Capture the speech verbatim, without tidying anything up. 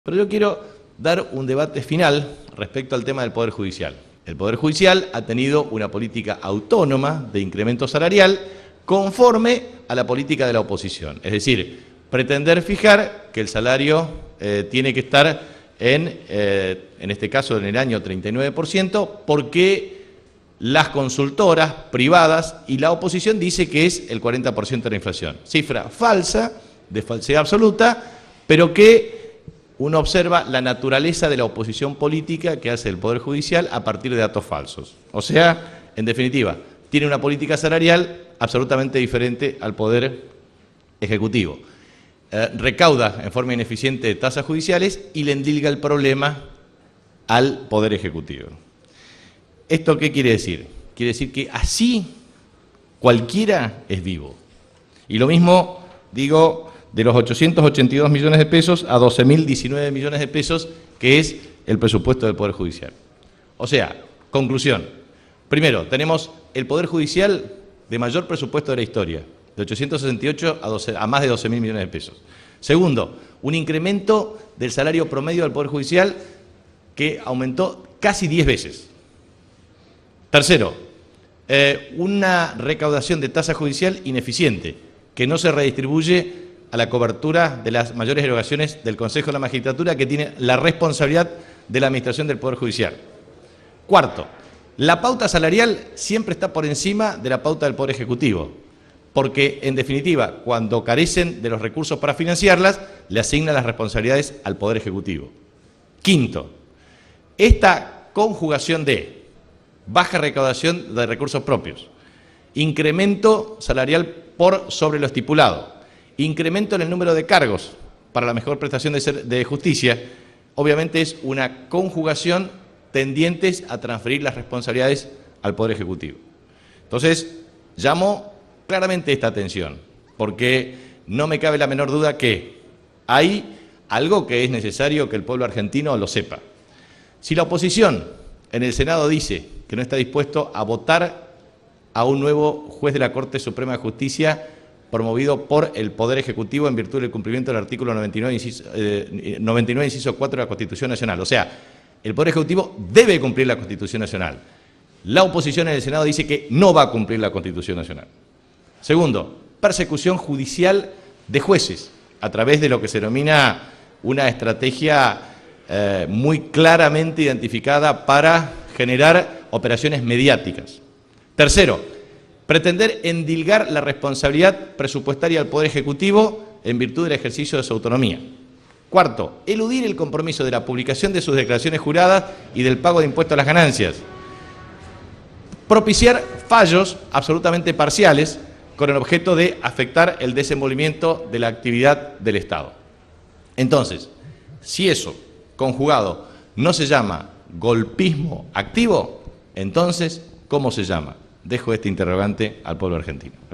Pero yo quiero dar un debate final respecto al tema del Poder Judicial. El Poder Judicial ha tenido una política autónoma de incremento salarial conforme a la política de la oposición. Es decir, pretender fijar que el salario eh, tiene que estar en, eh, en este caso en el año treinta y nueve por ciento, porque las consultoras privadas y la oposición dice que es el cuarenta por ciento de la inflación. Cifra falsa, de falsedad absoluta, pero que uno observa la naturaleza de la oposición política que hace el Poder Judicial a partir de datos falsos. O sea, en definitiva, tiene una política salarial absolutamente diferente al Poder Ejecutivo. Eh, recauda en forma ineficiente tasas judiciales y le endilga el problema al Poder Ejecutivo. ¿Esto qué quiere decir? Quiere decir que así cualquiera es vivo. Y lo mismo digo de los ochocientos ochenta y dos millones de pesos a doce mil diecinueve millones de pesos, que es el presupuesto del Poder Judicial. O sea, conclusión. Primero, tenemos el Poder Judicial de mayor presupuesto de la historia, de ochocientos sesenta y ocho a, doce, a más de doce mil millones de pesos. Segundo, un incremento del salario promedio del Poder Judicial que aumentó casi diez veces. Tercero, eh, una recaudación de tasa judicial ineficiente, que no se redistribuye a la cobertura de las mayores erogaciones del Consejo de la Magistratura, que tiene la responsabilidad de la administración del Poder Judicial. Cuarto, la pauta salarial siempre está por encima de la pauta del Poder Ejecutivo, porque, en definitiva, cuando carecen de los recursos para financiarlas, le asignan las responsabilidades al Poder Ejecutivo. Quinto, esta conjugación de baja recaudación de recursos propios, incremento salarial por sobre lo estipulado, incremento en el número de cargos para la mejor prestación de, ser, de justicia, obviamente es una conjugación tendientes a transferir las responsabilidades al Poder Ejecutivo. Entonces, llamo claramente esta atención, porque no me cabe la menor duda que hay algo que es necesario que el pueblo argentino lo sepa. Si la oposición en el Senado dice que no está dispuesto a votar a un nuevo juez de la Corte Suprema de Justicia promovido por el Poder Ejecutivo en virtud del cumplimiento del artículo noventa y nueve, inciso, eh, noventa y nueve, inciso cuatro de la Constitución Nacional. O sea, el Poder Ejecutivo debe cumplir la Constitución Nacional. La oposición en el Senado dice que no va a cumplir la Constitución Nacional. Segundo, persecución judicial de jueces a través de lo que se denomina una estrategia eh, muy claramente identificada para generar operaciones mediáticas. Tercero, pretender endilgar la responsabilidad presupuestaria al Poder Ejecutivo en virtud del ejercicio de su autonomía. Cuarto, eludir el compromiso de la publicación de sus declaraciones juradas y del pago de impuestos a las ganancias. Propiciar fallos absolutamente parciales con el objeto de afectar el desenvolvimiento de la actividad del Estado. Entonces, si eso, conjugado, no se llama golpismo activo, entonces, ¿cómo se llama? Dejo este interrogante al pueblo argentino.